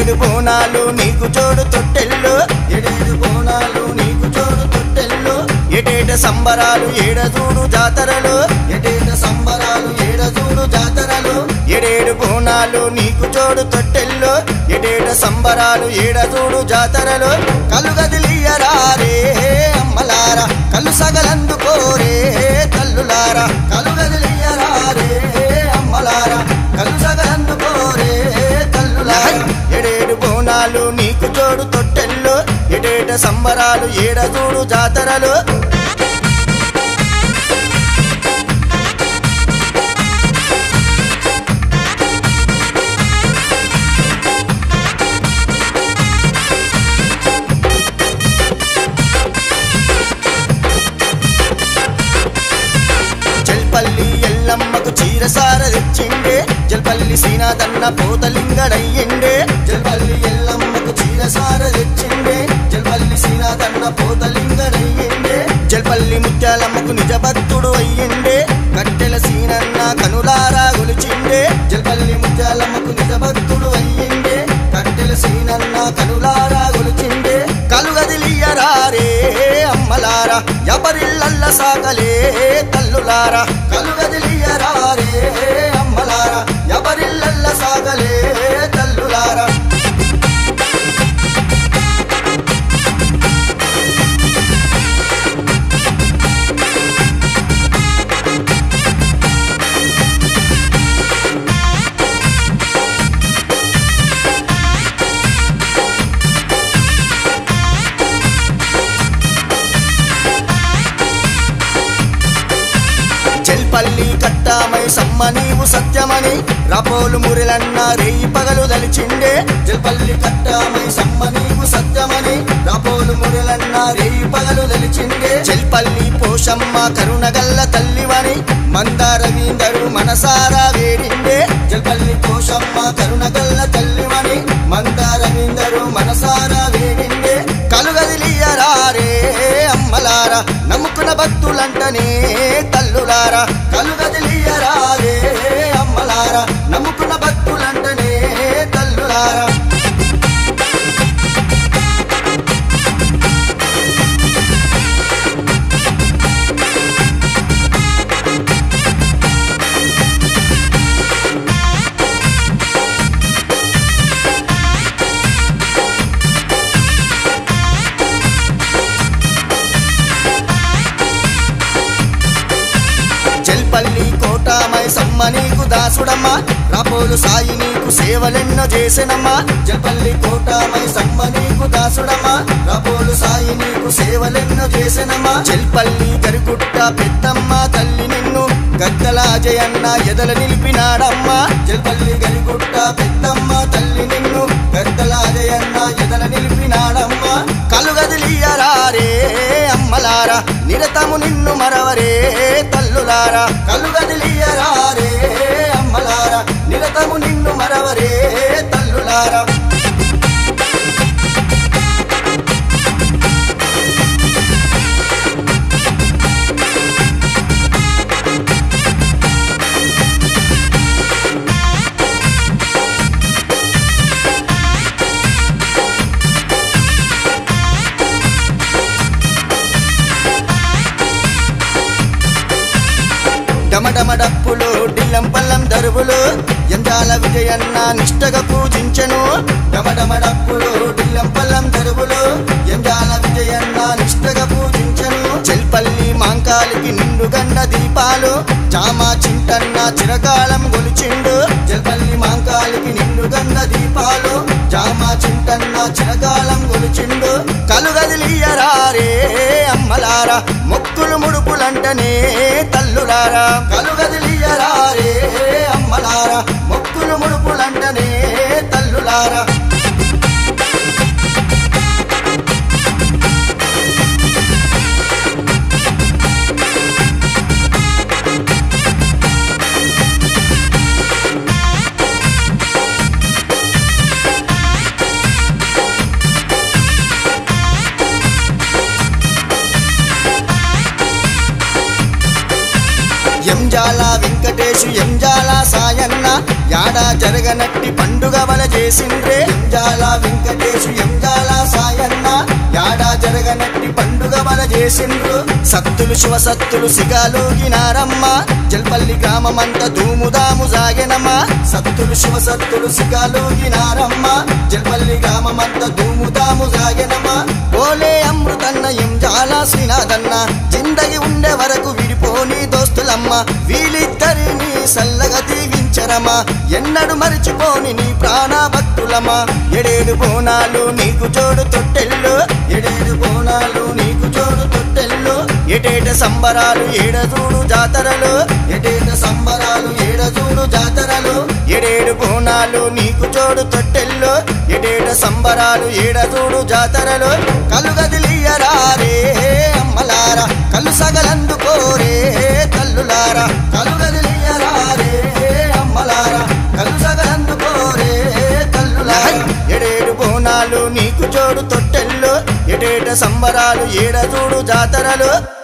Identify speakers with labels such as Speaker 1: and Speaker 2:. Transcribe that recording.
Speaker 1: ఏడేడు బోనాలు నీకు జోడు తొట్టెల్లో ఏడేడు బోనాలు నీకు జోడు తొట్టెల్లో ఏటేట సంబరాలు ఏడజూడు జాతరలు ఏటేట సంబరాలు ఏడజూడు జాతరలు ఏడేడు బోనాలు నీకు జోడు తొట్టెల్లో ఏటేట సంబరాలు ఏడజూడు జాతరలు కలుగదిలియరారే అమ్మలారా కలు సగలందుకోరే తల్లులారా కలుగదిలియరారే అమ్మలారా కలు సగలందుకోరే తల్లులారా ఏడేడు బోనాలు నీకు జోడు తొట్టెల్లో ఏడేట సంబరాలు ఏడజూడు జాతరలు జల్పల్లి ఎల్లమ్మకు చీరసార తెచ్చిండే జల్పల్లి శ్రీనాథన్న పోతలింగడయ్యిండే జల్పల్లి ఎల్లమ్మకు చీరసార తెచ్చిండే జల్పల్లి శ్రీనాథన్న పోతలింగడయ్యిండే జల్పల్లి ముత్యాలమ్మకు నిజ భక్తుడు అయ్యిండే కట్టెల సీనన్న కనులారా గొలిచిండే జల్పల్లి ముత్యాలమ్మకు నిజ భక్తుడు అయ్యిండే కట్టెల సీనన్న కనులారా గొలిచిండే కలుగదిలియరారే అమ్మలారా ఎవరిల్లల్ల సాగలే తల్లులారా కలుగదిలియరారే అమ్మలారా ఎవరిల్లల్ల సాగలే తల్లులారా జల్పల్లి కట్టామై సమ్మ నీవు సత్యమని రాపోలు మురిలన్న రేయి పగలు దలిచిండే జల్పల్లి కట్టామై సమ్మ నీవు సత్యమని రాపోలు మురిలన్న రేయి పగలు దలిచిండే జల్పల్లి పోషమ్మ కరుణగల్ల తల్లివని మందారవీందరు మనసారా వేడిండే జల్పల్లి పోషమ్మ కరుణగల్ల తల్లివని మందారవీందరు మనసారా వేడిండే కలుగదిలియరారే అమ్మలారా నమ్ముకున్న భక్తులంటనే తల్లులారా కలుగదిలియరారే అమ్మలారా నమ్ముకున్న భక్తులంటనే తల్లులారా జల్పల్లి కోటామై సమ్మ నీకు దాసుడమ్మ రాపోలు సాయి నీకు సేవలెన్నో చేసెనమ్మా జల్పల్లి కోటామై సమ్మ నీకు దాసుడమ్మ రాపోలు సాయి నీకు సేవలెన్నో చేసెనమ్మా జల్పల్లి గరిగుట్ట పెద్దమ్మ తల్లి నిన్ను గద్దలాజయన్న ఎదల నిలిపినాడమ్మా జల్పల్లి గరిగుట్ట పెద్దమ్మ తల్లి నిన్ను గద్దలాజయన్న ఎదల నిలిపినాడమ్మా కలుగదిలియరారే అమ్మలారా నిరతము నిన్ను మరవరే తల్లులారా కలుగదిలియరారే అమ్మలారా నిరతము నిన్ను మరవరే తల్లులారా డమడమడప్పులు డిల్లం పల్లం దరువులు ఎంజాల విజయన్న నిష్టగా పూజించెను డమడమడప్పులు డిల్లం పల్లం దరువులు ఎంజాల విజయన్న నిష్టగా పూజించెను జల్పల్లి మాంకాలికి నిండు గండ దీపాలు చామా చింటన్న చిరకాలం గొలిచిండు జల్పల్లి మాంకాలికి నిండు గండ దీపాలు చామా చింటన్న చిరకాలం గొలిచిండు కలుగదిలియరారే అమ్మలారా మొక్కులు ముడుపులంటనే తల్లులారా కలుగదిలియరారే అమ్మలారా మొక్కులు ముడుపులంటనే తల్లులారా ఎంజాల వెంకటేశు ఎంజాల సాయన్న యాడా జరగనట్టి పండుగ వల చేసిండ్రే ఎంజాల వెంకటేశు ఎంజాల సాయన్న యాడా జరగనట్టి పండుగ వల చేసిండ్రు సత్తులు శివసత్తులు సిగాలోగినారమ్మ జల్పల్లి గ్రామమంతా ధూముదాము సాగెనమ్మ సత్తులు శివసత్తులు సిగాలోగినారమ్మ జల్పల్లి గ్రామమంతా ధూముదాము సాగెనమ్మ ఓలే అమృతన్న ఎంజాల శ్రీనాథన్న జిందగి ఉండే వరకు విడిపోని దోస్తులమ్మ వీళ్ళిద్దరిని సల్లగా దీవించరమా ఎన్నడు మరిచిపోని నీ ప్రాణ భక్తులమా ఎడేడు బోనాలు నీకు జోడు తొట్టెల్లు ఎడేడు బోనాలు నీకు జోడు తొట్టెల్లు ఎటేట సంబరాలు ఏడజూడు జాతరలు ఎటేట సంబరాలు ఏడజూడు జాతరలు ఎడేడు బోనాలు నీకు జోడు తొట్టెల్లు ఎటేట సంబరాలు ఏడజూడు జాతరలు కలుగదిలియరారే అమ్మలారా కలు సగలందుకోరే తల్లులారా కలుగదిలియరారే అమ్మలారా కలు సగలందుకోరే తల్లులారా ఎడేడు బోనాలు నీకు జోడు తొట్టెల్లు ఎటేట సంబరాలు ఏడజూడు జాతరలు